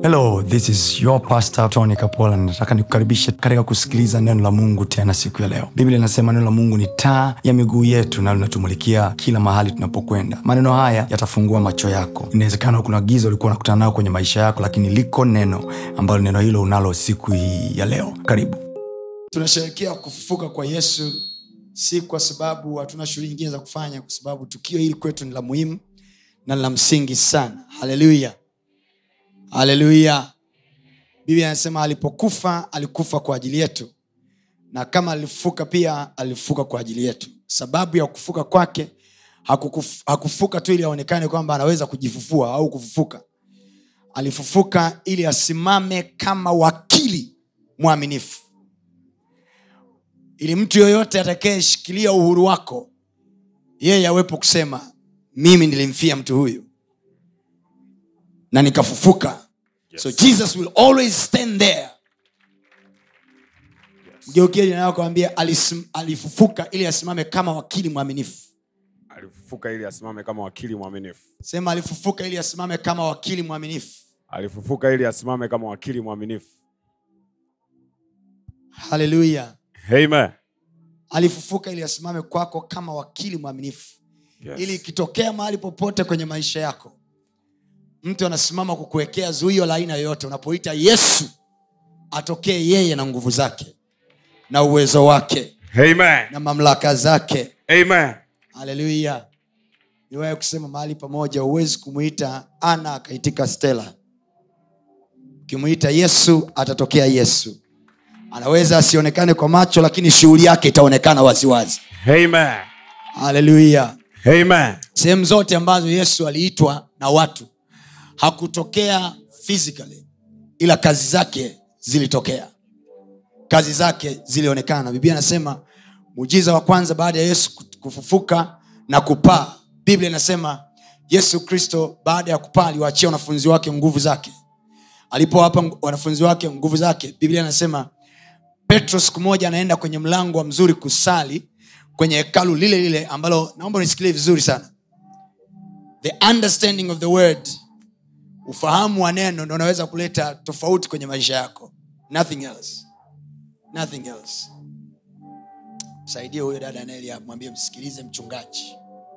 Hello, this is your pastor Tony Kapola. Nataka nikukaribishe katika kusikiliza neno la Mungu tena siku ya leo. Biblia inasema neno la Mungu ni taa ya miguu yetu na linatumulikia kila mahali tunapokwenda. Maneno haya yatafungua macho yako. Inawezekana kuna giza ulikuwa unakutana nalo kwenye maisha yako, lakini liko neno ambalo neno hilo unalo siku hii ya leo. Karibu. Tunasherehekea kufufuka kwa Yesu, si kwa sababu hatuna shughuli nyingine za kufanya, kwa sababu tukio hili kwetu ni la muhimu na la msingi sana. Haleluya. Haleluya. Biblia inasema alipokufa alikufa kwa ajili yetu, na kama alifufuka pia alifufuka kwa ajili yetu. Sababu ya kufufuka kwake, hakufufuka tu ili aonekane kwamba anaweza kujifufua au kufufuka. Alifufuka ili asimame kama wakili mwaminifu, ili mtu yoyote atakayeshikilia uhuru wako, yeye awepo kusema mimi nilimfia mtu huyu na nikafufuka. Yes. So Jesus will always stand there. Mgeukie jirani yako mwambie alifufuka ili asimame kama wakili mwaminifu. Alifufuka ili asimame kama wakili mwaminifu. Sema alifufuka ili asimame kama wakili mwaminifu. Alifufuka ili asimame kama wakili mwaminifu. Hallelujah. Amen. Alifufuka ili asimame kwako kama wakili mwaminifu. Yes. Ili ikitokea mahali popote kwenye maisha yako, mtu anasimama kukuwekea zuio la aina yoyote, unapoita Yesu, atokee yeye na nguvu zake na uwezo wake. Amen. Na mamlaka zake. Amen. Hallelujah. Niwaye kusema mahali pamoja, huwezi kumuita Ana akaitika Stella. Ukimuita Yesu, atatokea Yesu. Anaweza asionekane kwa macho, lakini shughuli yake itaonekana waziwazi. Amen. Hallelujah. Amen. Sehemu zote ambazo Yesu aliitwa na watu, hakutokea physically, ila kazi zake zilitokea. Kazi zake zilionekana. Biblia inasema muujiza wa kwanza baada ya Yesu kufufuka na kupaa, Biblia inasema Yesu Kristo baada ya kupaa aliwaachia wanafunzi wake nguvu zake. Alipowapa wanafunzi wake nguvu zake, Biblia inasema Petro siku moja anaenda kwenye mlango wa Mzuri kusali kwenye hekalu lile lile ambalo, naomba nisikilie vizuri sana. The understanding of the word, ufahamu wa neno, ndio unaweza kuleta tofauti kwenye maisha yako. Nothing else. Nothing else. Msaidie huyo dada Anelia, mwambie msikilize mchungaji.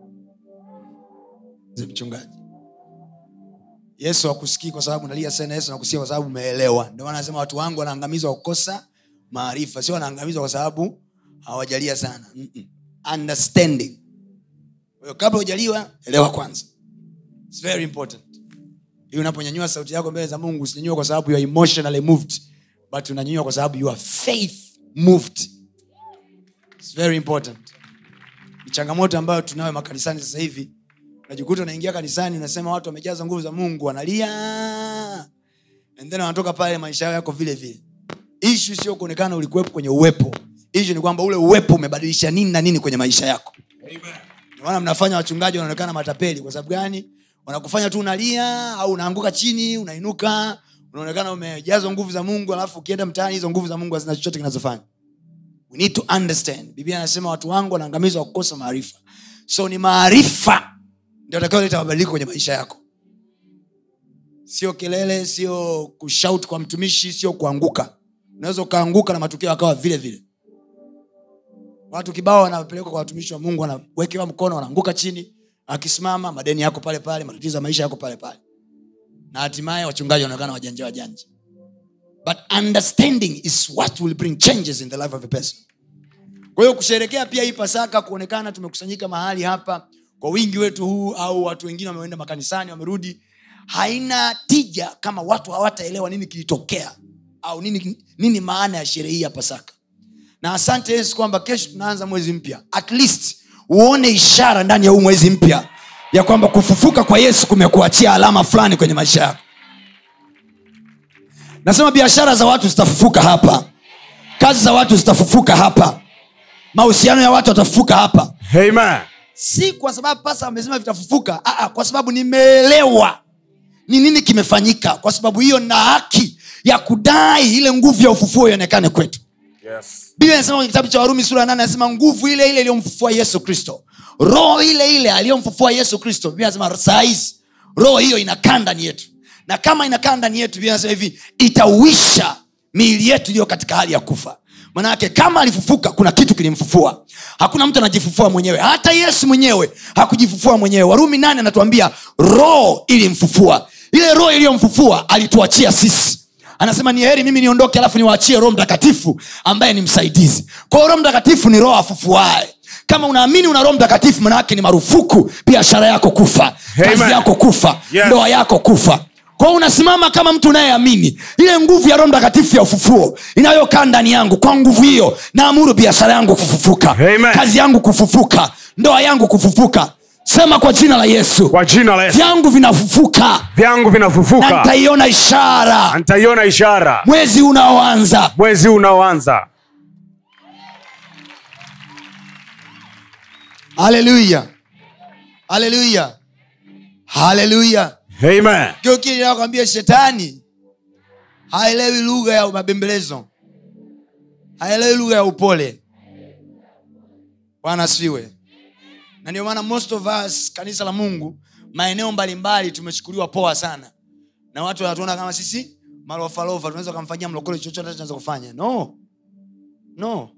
Mchungaji. Yesu hakusikii kwa sababu unalia sana, Yesu anakusikia kwa sababu umeelewa. Ndio maana anasema watu wangu wanaangamizwa kwa kukosa maarifa, sio wanaangamizwa kwa sababu hawajalia sana. Understanding. Wewe kabla hujaliwa, elewa kwanza. It's very important. Hiyo unaponyanyua sauti yako mbele za Mungu, usinyanyue kwa sababu you are emotionally moved, but unanyanyua kwa sababu you are faith moved. It's very important. Ni changamoto ambayo tunayo makanisani sasa hivi. Unajikuta unaingia kanisani unasema watu wamejaza nguvu za Mungu, wanalia, and then wanatoka pale maisha yako vile vile. Issue sio kuonekana ulikuwepo kwenye uwepo. Issue ni kwamba ule uwepo umebadilisha nini na nini kwenye maisha yako. Amen. Maana mnafanya wachungaji wanaonekana matapeli. Kwa sababu gani? Wanakufanya tu unalia au unaanguka chini, unainuka, unaonekana umejazwa nguvu za Mungu, alafu ukienda mtaani hizo nguvu za Mungu hazina chochote kinazofanya. We need to understand. Biblia inasema watu wangu wanaangamizwa kwa kukosa maarifa. So ni maarifa ndio yatakayoleta mabadiliko kwenye maisha yako. Sio kelele, sio kushout kwa mtumishi, sio kuanguka. Unaweza kaanguka na matukio yakawa vile vile. Watu kibao wanapelekwa kwa watumishi wa Mungu, wanawekewa mkono, wanaanguka chini, akisimama madeni yako pale pale, matatizo ya maisha yako pale pale. Na hatimaye wachungaji wanaonekana wajanja. But understanding is what will bring changes in the life of a person. Kwa hiyo kusherehekea pia hii Pasaka, kuonekana tumekusanyika mahali hapa kwa wingi wetu huu, au watu wengine wameenda makanisani wamerudi, haina tija kama watu hawataelewa nini kilitokea au nini maana ya sherehe hii ya Pasaka. Na asante Yesu kwamba kesho tunaanza mwezi mpya. At least uone ishara ndani ya huu mwezi mpya ya kwamba kufufuka kwa Yesu kumekuachia alama fulani kwenye maisha yako. Nasema biashara za watu zitafufuka hapa. Kazi za watu zitafufuka hapa. Mahusiano ya watu yatafufuka hapa. Amen. Si kwa sababu pasa amesema vitafufuka, kwa sababu nimeelewa ni nini kimefanyika. Kwa sababu hiyo na haki ya kudai ile nguvu ya ufufuo ionekane kwetu. Yes. Biblia inasema kwenye kitabu cha Warumi sura 8, inasema nguvu ile ile iliyomfufua Yesu Kristo, roho ile ile aliyomfufua Yesu Kristo, Biblia inasema saa hizi roho hiyo inakaa ndani yetu. na kama inakaa ndani yetu, Biblia inasema hivi, itauisha miili yetu iliyo katika hali ya kufa. Maana yake kama alifufuka, kuna kitu kilimfufua. Hakuna mtu anajifufua mwenyewe, hata Yesu mwenyewe hakujifufua mwenyewe. Warumi 8 anatuambia roho ilimfufua. Ile roho iliyomfufua alituachia sisi. Anasema ni heri mimi niondoke, alafu niwaachie Roho Mtakatifu ambaye ni msaidizi. Kwa hiyo Roho Mtakatifu ni roho afufuaye. Kama unaamini una Roho Mtakatifu, maana yake ni marufuku biashara yako kufa, kazi yako kufa, ndoa yako kufa. Kwa hiyo unasimama kama mtu unayeamini. Ile nguvu ya Roho Mtakatifu ya ufufuo inayokaa ndani yangu, kwa nguvu hiyo naamuru biashara yangu kufufuka, kazi yangu kufufuka, ndoa yangu kufufuka. Sema kwa jina la Yesu. Kwa jina la Yesu. Vyangu vinafufuka. Vyangu vinafufuka. Na nitaiona ishara. Nitaiona ishara. Mwezi unaoanza. Mwezi unaoanza. Haleluya. Haleluya. Haleluya. Amen. Kile kile nakwambia, shetani haelewi lugha ya mabembelezo. Haelewi lugha ya upole. Bwana asifiwe. Na ndio maana most of us, kanisa la Mungu, maeneo mbalimbali tumechukuliwa poa sana. Na watu wanatuona kama sisi malofalofa, tunaweza kumfanyia mlokole chochote tunaweza kufanya. No.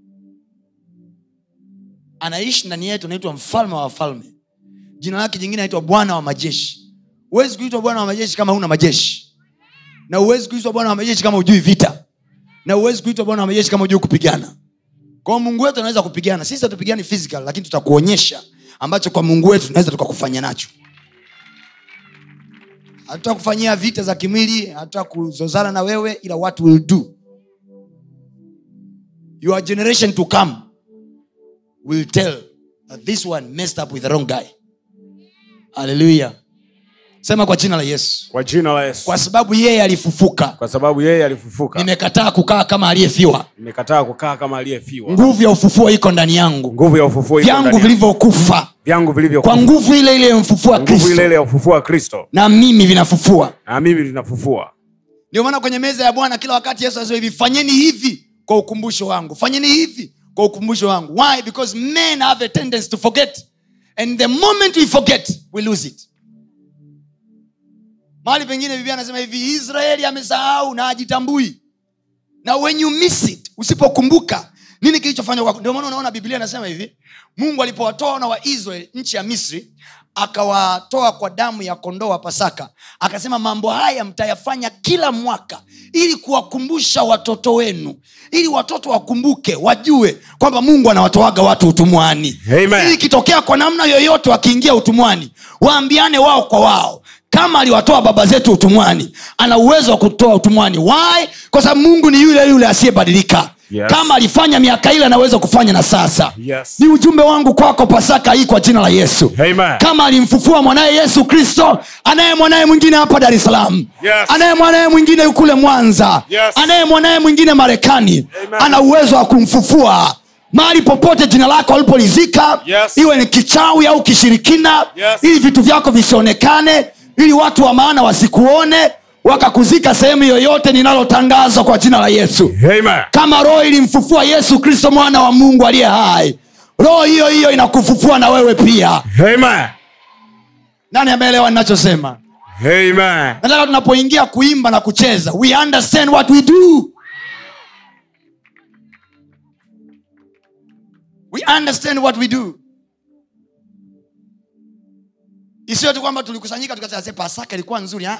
Anaishi ndani yetu, anaitwa mfalme wa wafalme. Jina lake jingine anaitwa Bwana wa majeshi. Huwezi kuitwa Bwana wa majeshi kama huna majeshi. Na huwezi kuitwa Bwana wa majeshi kama hujui vita. Na huwezi kuitwa Bwana wa majeshi kama hujui kupigana. Kwa Mungu wetu anaweza kupigana. Sisi hatupigani physical, lakini tutakuonyesha ambacho kwa Mungu wetu tunaweza tukakufanya nacho. Hatutakufanyia vita za kimwili, hatutakuzozana na wewe, ila what will do. Your generation to come will tell that this one messed up with the wrong guy. Hallelujah. Sema kwa jina la Yesu. Kwa jina la Yesu. Kwa sababu yeye alifufuka. Kwa sababu yeye alifufuka. Nimekataa kukaa kama aliyefiwa. Nimekataa kukaa kama aliyefiwa. Nguvu ya ufufuo iko ndani yangu. Nguvu ya ufufuo iko ndani yangu. Vyangu vilivyokufa. Vyangu vilivyokufa. Kwa nguvu ile ile ya mfufua Kristo. Nguvu ile ile ya ufufua Kristo. Na mimi vinafufua. Na mimi vinafufua. Ndio maana kwenye meza ya Bwana kila wakati Yesu anasema hivi, fanyeni hivi kwa ukumbusho wangu. Fanyeni hivi kwa ukumbusho wangu. Why? Because men have a tendency to forget. And the moment we forget, we lose it. Mahali pengine Biblia anasema hivi, Israeli amesahau na hajitambui. Na when you miss it, usipokumbuka nini kilichofanywa kwako. Ndio maana unaona Biblia inasema hivi, Mungu alipowatoa wana wa Israeli nchi ya Misri, akawatoa kwa damu ya kondoo wa Pasaka. Akasema mambo haya mtayafanya kila mwaka ili kuwakumbusha watoto wenu, ili watoto wakumbuke, wajue kwamba Mungu anawatoaga watu utumwani. Amen. Ili kitokea kwa namna yoyote wakiingia utumwani, waambiane wao kwa wao, kama aliwatoa baba zetu utumwani, ana uwezo wa kutoa utumwani. Why? Kwa sababu Mungu ni yule yule asiyebadilika. Yes. Kama alifanya miaka ile anaweza kufanya na sasa. Yes. Ni ujumbe wangu kwako Pasaka hii kwa jina la Yesu. Amen. Kama alimfufua mwanae Yesu Kristo, anaye mwanae mwingine hapa Dar es Salaam. Yes. Anaye mwanae mwingine kule Mwanza. Yes. Anaye mwanae mwingine Marekani. Amen. Ana uwezo wa kumfufua. Mahali popote jina lako alipolizika, Yes. iwe ni kichawi au kishirikina, Yes. ili vitu vyako visionekane, ili watu wa maana wasikuone, wakakuzika sehemu yoyote, ninalotangazwa kwa jina la Yesu. Amen. Kama roho ilimfufua Yesu Kristo mwana wa Mungu aliye hai, roho hiyo hiyo inakufufua na wewe pia. Amen. Nani ameelewa ninachosema? Amen. Nataka tunapoingia kuimba na kucheza, we understand what we do. We understand what we do. Isiyo tu kwamba tulikusanyika tukasema Pasaka ilikuwa nzuri.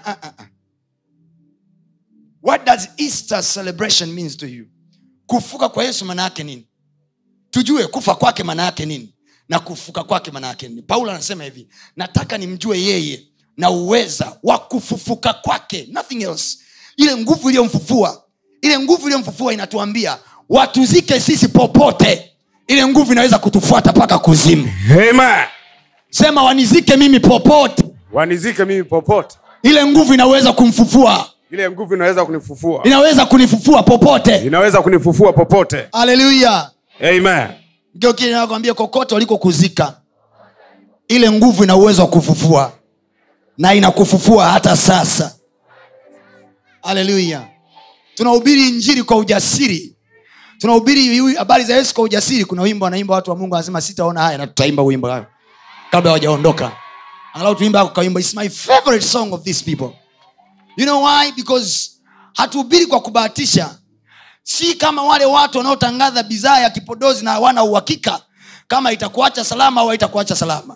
What does Easter celebration means to you? Kufuka kwa Yesu maana yake nini? Tujue kufa kwake maana yake nini na kufuka kwake maana yake nini. Paulo anasema hivi, nataka nimjue yeye na uweza wa kufufuka kwake, nothing else. Ile nguvu iliyomfufua inatuambia watuzike sisi popote. Ile nguvu inaweza kutufuata paka kuzimu. Amen. Sema wanizike mimi popote. Wanizike mimi popote. Ile nguvu inaweza kumfufua. Ile nguvu inaweza kunifufua. Inaweza kunifufua popote. Inaweza kunifufua popote. Hallelujah. Amen. Ndio kile ninakwambia, kokote ulikokuzika, ile nguvu ina uwezo wa kufufua na inakufufua hata sasa. Hallelujah. Tunahubiri injili kwa ujasiri. Tunahubiri habari za Yesu kwa ujasiri. Kuna wimbo wanaimba watu wa Mungu wanasema sitaona haya, na tutaimba wimbo hapo kabla hawajaondoka. Angalau tuimba kwa wimbo, it's my favorite song of these people. You know why? Because hatuhubiri kwa kubahatisha. Si kama wale watu wanaotangaza bidhaa ya kipodozi na hawana uhakika kama itakuacha salama au haitakuacha salama.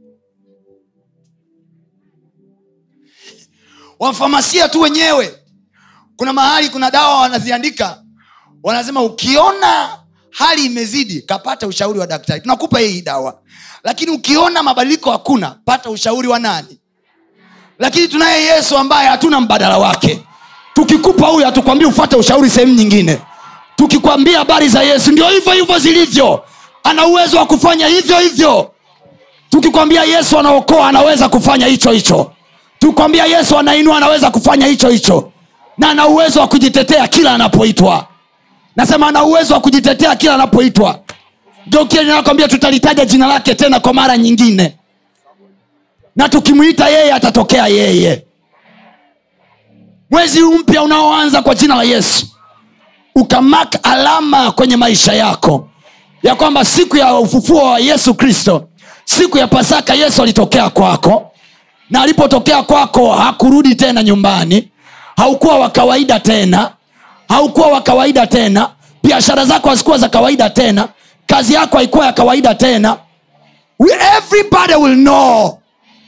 Wafamasia tu wenyewe, kuna mahali kuna dawa wanaziandika, wanasema ukiona hali imezidi kapata ushauri wa daktari. Tunakupa hii dawa. Lakini ukiona mabadiliko hakuna, pata ushauri wa nani? Lakini tunaye Yesu ambaye hatuna mbadala wake. Tukikupa huyu hatukwambia ufuate ushauri sehemu nyingine. Tukikwambia habari za Yesu ndio hivyo hivyo zilivyo. Ana uwezo wa kufanya hivyo hivyo. Tukikwambia Yesu anaokoa, anaweza kufanya hicho hicho. Tukikwambia Yesu anainua, anaweza kufanya hicho hicho. Na ana uwezo wa kujitetea kila anapoitwa. Nasema ana uwezo wa kujitetea kila anapoitwa. Ndio kile ninakwambia tutalitaja jina lake tena kwa mara nyingine. Na tukimuita yeye atatokea yeye. Mwezi mpya unaoanza kwa jina la Yesu, ukamark alama kwenye maisha yako ya kwamba siku ya ufufuo wa Yesu Kristo, siku ya Pasaka, Yesu alitokea kwako. Na alipotokea kwako hakurudi tena nyumbani. Haukuwa wa kawaida tena. Haukuwa wa kawaida tena. Biashara zako hazikuwa za kawaida tena. Kazi yako haikuwa ya kawaida tena. Everybody will know.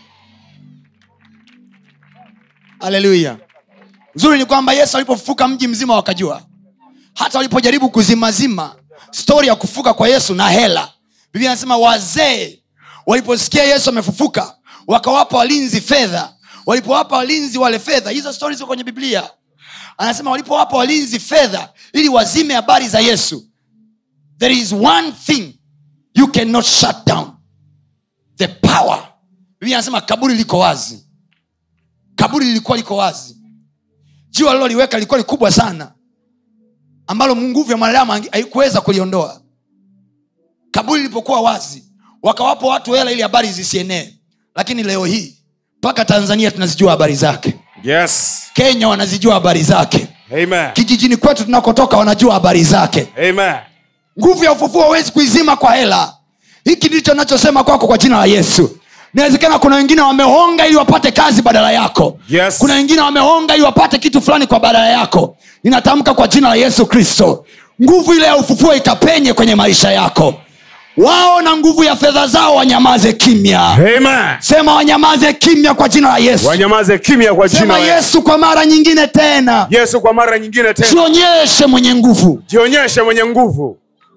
Hallelujah. Uzuri ni kwamba Yesu alipofufuka mji mzima wakajua. Hata walipojaribu kuzimazima story ya kufuka kwa Yesu na hela, Biblia inasema wazee waliposikia Yesu amefufuka wakawapa walinzi fedha. Walipowapa walinzi wale fedha, hizo stories ziko kwenye Biblia. Anasema walipowapa walinzi fedha ili wazime habari za Yesu, there is one thing you cannot shut down: the power. Biblia inasema kaburi liko wazi. Kaburi lilikuwa liko wazi. Jiwe aliloliweka lilikuwa likubwa sana, ambalo nguvu ya mwanadamu haikuweza kuliondoa. Kaburi lilipokuwa wazi, wakawapa watu hela ili habari zisienee. Lakini leo hii mpaka Tanzania tunazijua habari zake. Yes. Kenya wanazijua habari zake. Amen. Kijijini kwetu tunakotoka wanajua habari zake. Amen. Nguvu ya ufufuo huwezi kuizima kwa hela. Hiki ndicho ninachosema kwako kwa jina la Yesu. Inawezekana kuna wengine wamehonga ili wapate kazi badala yako. Yes. Kuna wengine wamehonga ili wapate kitu fulani kwa badala yako. Ninatamka kwa jina la Yesu Kristo, nguvu ile ya ufufuo ikapenye kwenye maisha yako. Wao na nguvu ya fedha zao wanyamaze kimya. Amen. Sema wanyamaze kimya kwa jina la Yesu. Wanyamaze kimya kwa jina la Yesu. Sema Yesu kwa mara nyingine tena. Yesu kwa mara nyingine tena. Jionyeshe mwenye nguvu. Jionyeshe mwenye nguvu.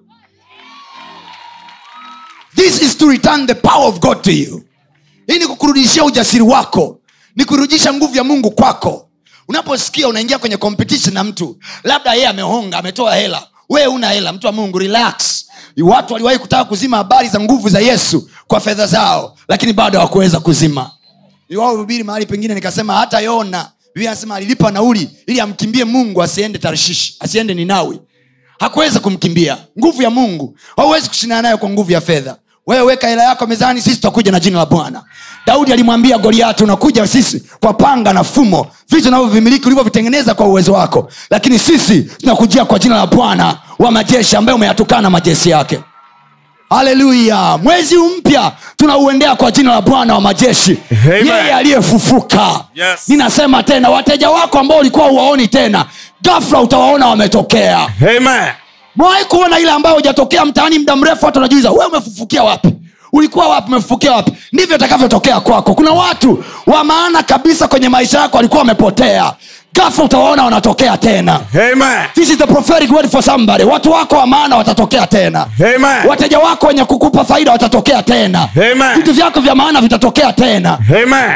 This is to return the power of God to you. Hii ni kukurudishia ujasiri wako. Ni kurudisha nguvu ya Mungu kwako. Unaposikia unaingia kwenye competition na mtu, labda yeye amehonga, ametoa hela, wewe una hela, mtu wa Mungu, relax. Watu waliwahi kutaka kuzima habari za nguvu za Yesu kwa fedha zao, lakini bado hawakuweza kuzima. Wao hubiri mahali pengine nikasema hata Yona, Biblia inasema alilipa nauli ili amkimbie Mungu asiende Tarshish, asiende Ninawi. Hakuweza kumkimbia. Nguvu ya Mungu hauwezi kushindana nayo kwa nguvu ya fedha. Wewe weka hela yako mezani, sisi tutakuja na jina la Bwana. Daudi alimwambia Goliathi, unakuja sisi kwa panga na fumo, vitu unavyovimiliki ulivyovitengeneza kwa uwezo wako, lakini sisi tunakujia kwa jina la Bwana wa majeshi ambaye umeyatukana majeshi yake. Haleluya. Mwezi mpya tunauendea kwa jina la Bwana wa majeshi, yeye aliyefufuka. Yes. Ninasema tena, wateja wako ambao ulikuwa huwaoni tena, ghafla utawaona wametokea. Amen. Mwahi kuona ile ambayo hujatokea mtaani muda mrefu, watu wanajiuliza wewe umefufukia wapi? Ulikuwa wapi? Umefufukia wapi? Ndivyo itakavyotokea kwako. Kuna watu wa maana kabisa kwenye maisha yako walikuwa wamepotea, ghafla utawaona wanatokea tena. Amen. This is the prophetic word for somebody. Watu wako wa maana watatokea tena. Amen. Wateja wako wenye kukupa faida watatokea tena. Amen. Vitu vyako vya maana vitatokea tena. Amen.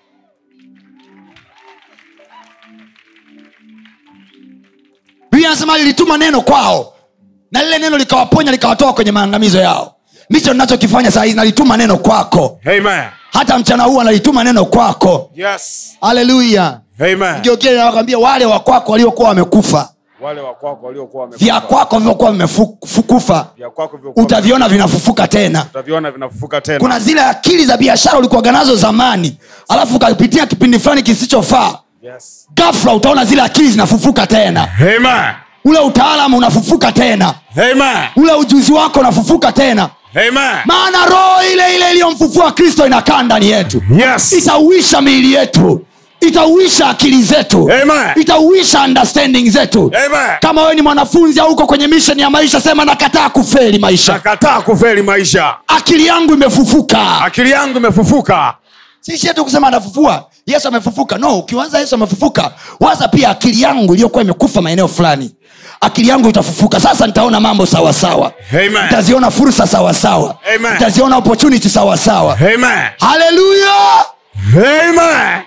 Biblia inasema nilituma neno kwao, na lile neno likawaponya, likawatoa kwenye maangamizo yao. Ndicho ninachokifanya saa hizi, nalituma neno kwako. Amen. Hata mchana huu nalituma neno kwako. Yes. Haleluya. Amen. Ndio kile nakwambia, wale wa kwako waliokuwa wamekufa, Wale wa kwako waliokuwa wamekufa, vya kwako vilivyokuwa vimekufa, vya kwako vilivyokuwa utaviona vinafufuka tena. utaviona vinafufuka tena. Kuna zile akili za biashara ulikuwa nazo zamani, alafu ukapitia kipindi fulani kisichofaa. Yes. Ghafla utaona zile akili zinafufuka tena. Amen. Ule utaalamu unafufuka tena. Amen. Ule ujuzi wako unafufuka tena. Amen. Maana roho ile ile iliyomfufua Kristo inakaa ndani yetu. Yes. Itauisha miili yetu. itauisha akili zetu. Amen. Itauisha understanding zetu. Amen. Kama wewe ni mwanafunzi au uko kwenye mission ya maisha, sema nakataa kufeli maisha. Nakataa kufeli maisha. Akili yangu imefufuka. Akili yangu imefufuka. Sisi tu kusema anafufua, Yesu amefufuka. No, ukianza Yesu amefufuka, waza pia akili yangu iliyokuwa imekufa maeneo fulani. Akili yangu itafufuka. Sasa nitaona mambo sawa sawa. Amen. Nitaziona fursa sawa sawa. Amen. Nitaziona opportunity sawa sawa. Amen. Hallelujah. Amen.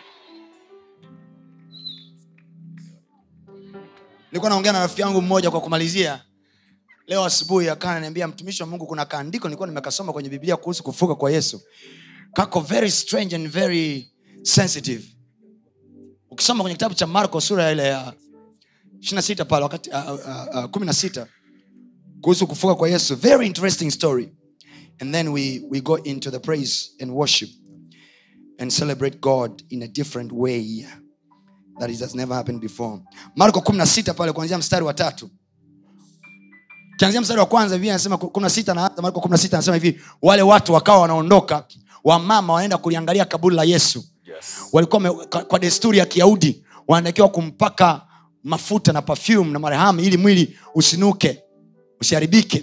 Nilikuwa naongea na rafiki yangu mmoja kwa kumalizia. Leo asubuhi akaniambia, mtumishi wa Mungu, kuna kaandiko nilikuwa nimekasoma kwenye Biblia kuhusu kufufuka kwa Yesu. Kako very strange and very sensitive. Ukisoma kwenye kitabu cha Marko sura ile ya 26 pale wakati 16 kuhusu kufufuka kwa Yesu, very interesting story. And then we go into the praise and worship and celebrate God in a different way that has never happened before. Marko 16 pale kuanzia mstari wa 3. Kianzia mstari wa kwanza Biblia inasema 16 na Marko 16 anasema hivi, wale watu wakawa wanaondoka, wamama wanaenda kuliangalia kaburi la Yesu. Yes. Walikuwa kwa desturi ya Kiyahudi wanatakiwa kumpaka mafuta na perfume na marehemu ili mwili usinuke, usiharibike.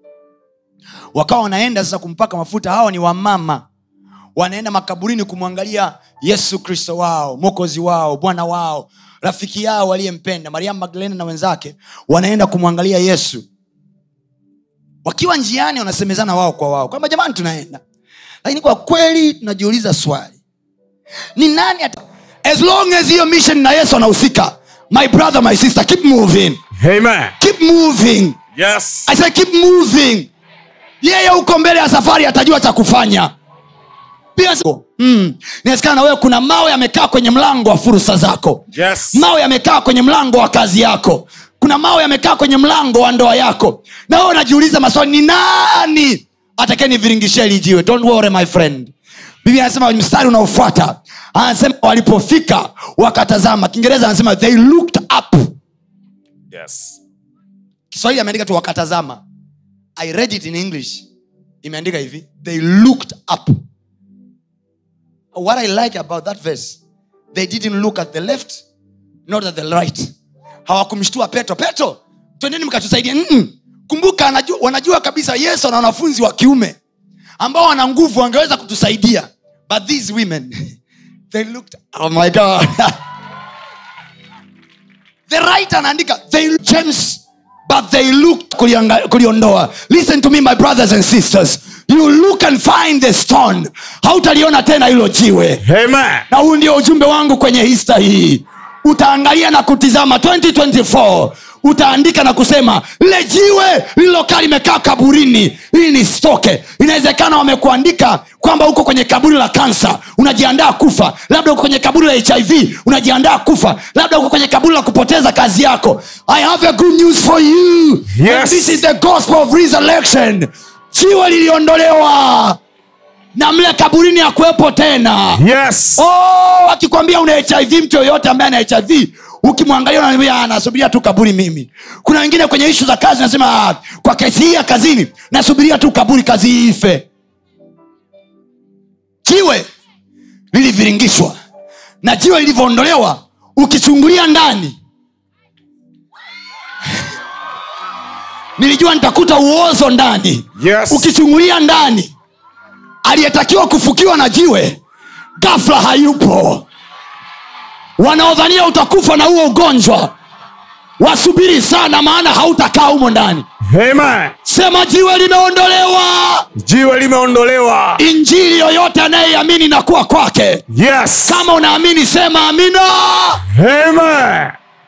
Wakawa wanaenda sasa kumpaka mafuta. Hao ni wamama wanaenda makaburini kumwangalia Yesu Kristo wao, Mwokozi wao, Bwana wao, rafiki yao waliyempenda, Maria Magdalena na wenzake. Wanaenda kumwangalia Yesu. Wakiwa njiani wanasemezana wao kwa wao kwamba jamani tunaenda. Lakini kwa kweli tunajiuliza swali, ni nani as long as hiyo mission na Yesu anahusika, my brother, my sister, keep moving. Amen. Keep moving. Yes. I say keep moving. Yeye uko mbele ya safari atajua cha kufanya. Pia inawezekana wewe kuna mawe yamekaa kwenye mlango wa fursa zako. Yes. Mawe yamekaa kwenye mlango wa kazi yako. Kuna mawe yamekaa kwenye mlango wa ndoa yako. Na wewe unajiuliza maswali, ni nani atakayeniviringishia hili jiwe? Don't worry my friend. Biblia inasema mstari unaofuata, anasema walipofika wakatazama. Kiingereza anasema they looked up. Yes. Kiswahili ameandika tu wakatazama. I read it in English. Imeandika hivi, they looked up. What I like about that verse, they didn't look at the left, not at the right. Hawakumshtua Petro, twendeni mkatusaidie. Kumbuka wanajua kabisa Yesu na wanafunzi wa kiume ambao wana nguvu wangeweza kutusaidia. But these women, they looked, oh my God. The right anaandika, they James, but they looked kuliondoa. Listen to me my brothers and sisters. You look and find the stone. Hautaliona tena hilo jiwe. Amen. Na huu ndio ujumbe wangu kwenye hista hii. Utaangalia na kutizama 2024. Utaandika na kusema lile jiwe lililokaa limekaa kaburini, hili ni stoke. Inawezekana wamekuandika kwamba uko kwenye kaburi la kansa, unajiandaa kufa. Labda uko kwenye kaburi la HIV, unajiandaa kufa. Labda uko kwenye kaburi la kupoteza kazi yako. I have a good news for you. Yes. And this is the gospel of resurrection. Jiwe liliondolewa na mle kaburini hakuwepo tena. Yes. Akikwambia una HIV, mtu yoyote ambaye ana HIV, ukimwangalia unamwambia anasubiria tu kaburi mimi. Kuna wengine kwenye issue za kazi nasema kwa kesi hii ya kazini nasubiria tu kaburi kazi ife. Jiwe liliviringishwa. Na jiwe lilivyoondolewa, ukichungulia ndani nilijua nitakuta uozo ndani. Yes. Ukichungulia ndani, aliyetakiwa kufukiwa na jiwe ghafla hayupo. Wanaodhania utakufa na huo ugonjwa wasubiri sana, maana hautakaa humo ndani. Amen. Sema jiwe limeondolewa. Jiwe limeondolewa. Injili yoyote anayeamini na kuwa kwake. Yes. Kama unaamini sema amina. Amen.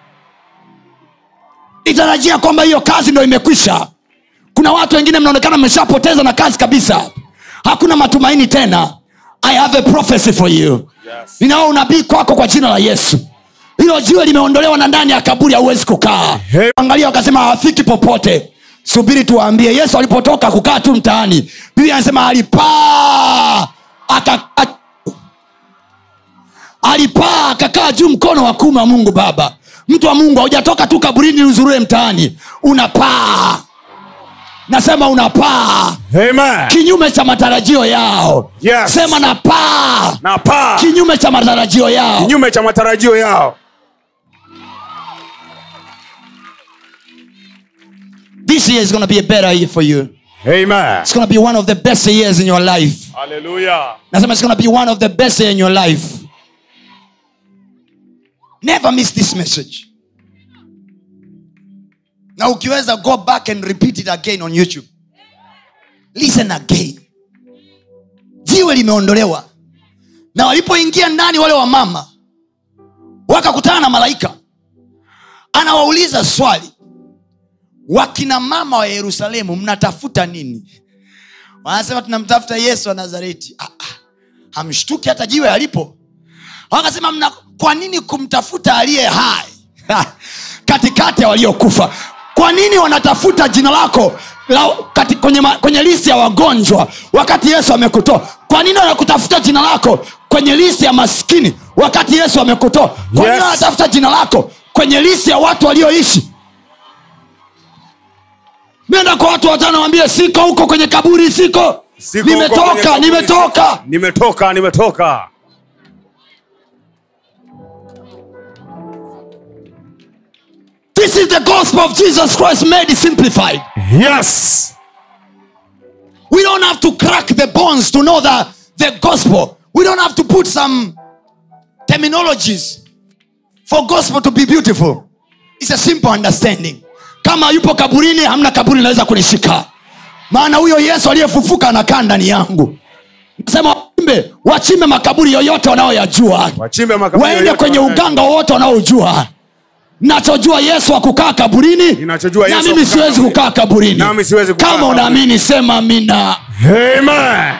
Itarajia kwamba hiyo kazi ndio imekwisha. Kuna watu wengine mnaonekana mmeshapoteza na kazi kabisa. Hakuna matumaini tena. I have a prophecy for you. Yes. Ninao unabii kwako kwa jina la Yesu. Hilo jiwe limeondolewa na ndani ya kaburi hauwezi kukaa. Hey. Angalia wakasema hafiki popote. Subiri tuwaambie, Yesu alipotoka kukaa tu mtaani, Biblia inasema alipaa akakaa juu mkono wa kuume wa Mungu Baba. Mtu wa Mungu hujatoka tu kaburini uzurue mtaani, unapaa. Nasema unapaa. Amen. Kinyume cha matarajio yao. Yes. Sema napaa. Napaa. Kinyume cha matarajio yao. Kinyume cha matarajio yao. This year is going to be a better year for you. Amen. It's going to be one of the best years in your life. Hallelujah. Nasema it's going to be one of the best years in your life. Never miss this message. Now ukiweza go back and repeat it again on YouTube. Listen again. Jiwe limeondolewa. Na walipoingia ndani wale wa mama wakakutana na malaika. Anawauliza swali. Wakina mama wa Yerusalemu mnatafuta nini? Wanasema tunamtafuta Yesu wa Nazareti. Hamshtuki hata jiwe alipo. Wakasema kwa nini kumtafuta aliye hai katikati ya waliokufa? Kwa nini wanatafuta jina lako kwenye listi ya wagonjwa wakati Yesu amekutoa? Kwa nini wanakutafuta jina lako kwenye listi ya maskini wakati Yesu amekutoa? Kwa nini wanatafuta jina lako kwenye listi ya watu walioishi? Nenda kwa watu watano waambie siko huko kwenye kaburi, siko. Nimetoka. This is the gospel of Jesus Christ made simplified. Yes. We don't have to crack the bones to know the gospel. We don't have to put some terminologies for gospel to be beautiful. It's a simple understanding. Kama yupo kaburini, hamna kaburi naweza kunishika. Maana huyo Yesu aliyefufuka anakaa ndani yangu. Nasema wachimbe makaburi yoyote wanaoyajua. Waende kwenye uganga wote wanaojua. Nachojua Yesu akukaa kaburini. Na mimi siwezi kukaa kaburini. Kama unaamini sema amina. Amen.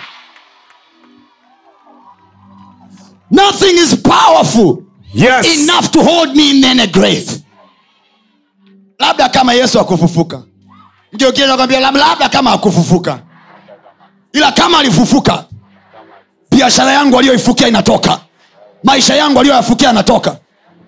Nothing is powerful enough to hold me in any grave. Labda kama Yesu akufufuka. Ndio kile nakwambia labda kama akufufuka. Ila kama alifufuka, biashara yangu aliyoifukia inatoka. Maisha yangu aliyoyafukia yanatoka.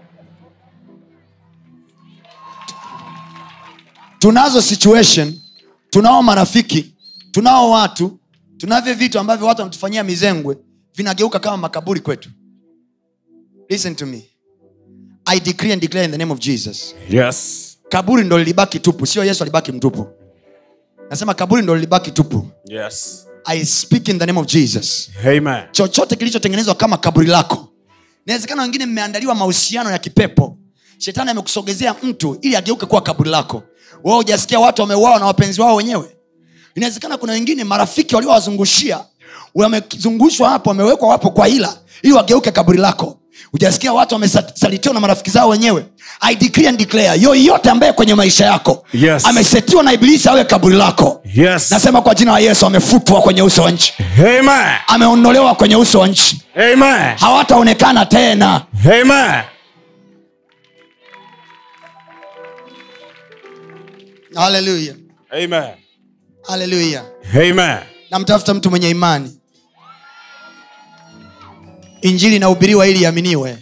Tunazo situation, tunao marafiki, tunao watu, tunavyo vitu ambavyo watu wanatufanyia mizengwe, vinageuka kama makaburi kwetu. Listen to me. I decree and declare in the name of Jesus. Yes. Kaburi ndo lilibaki tupu, sio Yesu alibaki mtupu. Nasema kaburi ndo lilibaki tupu. Yes. I speak in the name of Jesus. Amen. Chochote kilichotengenezwa kama kaburi lako. Inawezekana wengine mmeandaliwa mahusiano ya kipepo. Shetani amekusogezea mtu ili ageuke kuwa kaburi lako. Wao hujasikia watu wameuawa na wapenzi wao wenyewe. Inawezekana kuna wengine marafiki waliowazungushia wamezungushwa hapo, wamewekwa hapo kwa hila ili wageuke kaburi lako. Hujasikia watu wamesalitiwa na marafiki zao wenyewe. I decree and declare yoyote ambaye kwenye maisha yako amesetiwa na ibilisi awe kaburi lako. Nasema kwa jina la Yesu amefutwa kwenye uso wa nchi. Amen. Ameondolewa kwenye uso wa nchi. Amen. Hawataonekana tena. Amen. Hallelujah. Amen. Hallelujah. Amen. Namtafuta mtu mwenye imani. Injili inahubiriwa ili iaminiwe.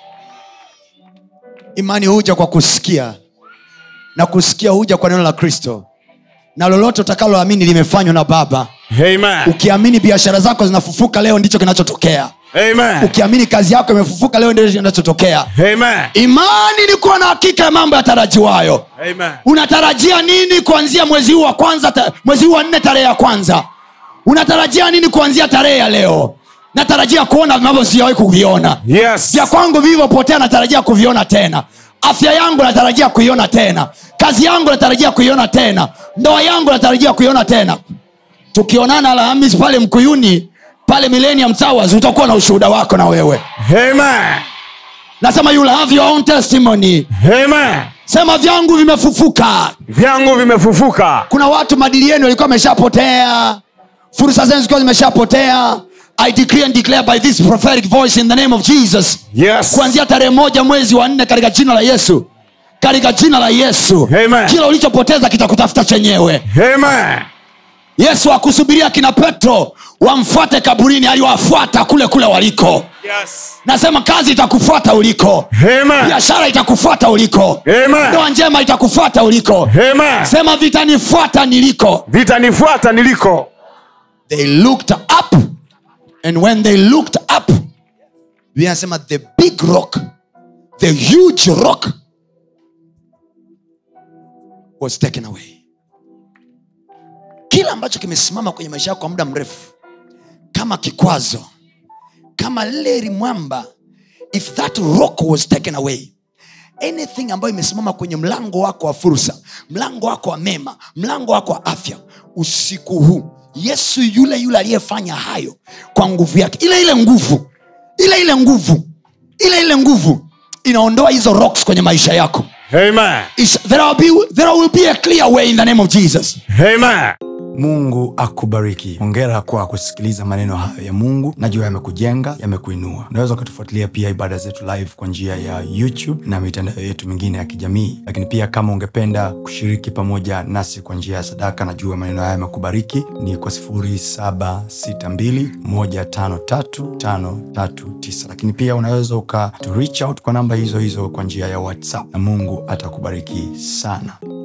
Imani huja kwa kusikia, na kusikia huja kwa neno la Kristo. Na lolote utakaloamini limefanywa na Baba. Amen. Ukiamini biashara zako zinafufuka leo, ndicho kinachotokea. Amen. Ukiamini kazi yako imefufuka leo, ndicho kinachotokea. Amen. Imani ni kuwa na hakika ya mambo yatarajiwayo. Amen. Unatarajia nini kuanzia mwezi huu wa kwanza, mwezi huu wa 4 tarehe ya kwanza? Unatarajia nini kuanzia tarehe ya leo? Natarajia kuona mambo sijawahi kuviona. Yes. Vya kwangu vilivyopotea natarajia kuviona tena. Afya yangu natarajia kuiona tena. Kazi yangu natarajia kuiona tena. Ndoa yangu natarajia kuiona tena. Tukionana Alhamisi pale Mkuyuni, pale Millennium Towers, utakuwa na ushuhuda wako na wewe. Amen. Nasema you will have your own testimony. Amen. Sema vyangu vimefufuka. Vyangu vimefufuka. Kuna watu madili yenu yalikuwa yameshapotea. Fursa zenu zilikuwa zimeshapotea. I decree and declare by this prophetic voice in the name of Jesus. Yes. Kuanzia tarehe 1 mwezi wa 4 katika jina la Yesu. Katika jina la Yesu. Amen. Kila ulichopoteza kitakutafuta chenyewe. Amen. Yesu akusubiria kina Petro wamfuate kaburini, aliwafuata kule kule waliko. Yes. Nasema kazi itakufuata uliko. Amen. Biashara itakufuata uliko. Amen. Ndoa njema itakufuata uliko. Amen. Sema vitanifuata niliko. Vitanifuata niliko. They looked up, and when they looked up, we asema the big rock, the huge rock was taken away. Kila ambacho kimesimama kwenye maisha yako kwa muda mrefu, kama kikwazo, kama lile mwamba, if that rock was taken away, anything ambayo imesimama kwenye mlango wako wa fursa, mlango wako wa mema, mlango wako wa afya, usiku huu Yesu yule aliyefanya hayo kwa nguvu yake, ile nguvu inaondoa hizo rocks kwenye maisha yako. Amen. There will be a clear way in the name of Jesus. Amen. Mungu akubariki. Hongera kwa kusikiliza maneno hayo ya Mungu. Najua yamekujenga, yamekuinua. Unaweza kutufuatilia pia ibada zetu live kwa njia ya YouTube na mitandao yetu mingine ya kijamii. Lakini pia kama ungependa kushiriki pamoja nasi kwa njia ya sadaka, najua maneno haya yamekubariki, ni kwa 0762153539. Lakini pia unaweza reach out kwa namba hizo kwa njia ya WhatsApp, na Mungu atakubariki sana.